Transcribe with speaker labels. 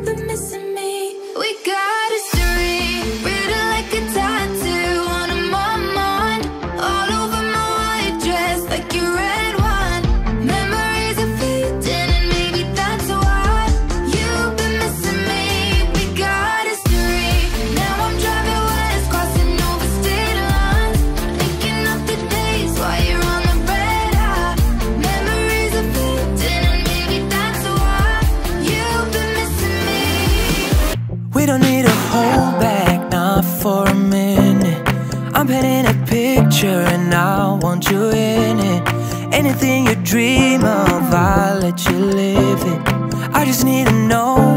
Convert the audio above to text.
Speaker 1: you've been missing me. We got history, written like a tattoo on my mind, all over my white dress like your red wine. Memories are fading and maybe that's why you've been missing me. We got history, now I'm driving west, crossing over state lines, thinking of the days while you're on the red eye. Memories are fading and maybe that's why you've been missing me.
Speaker 2: We don't need to hold back, not for a minute. I'm painting a picture and I want you in it. Anything you dream of, I'll let you live it. I just need to know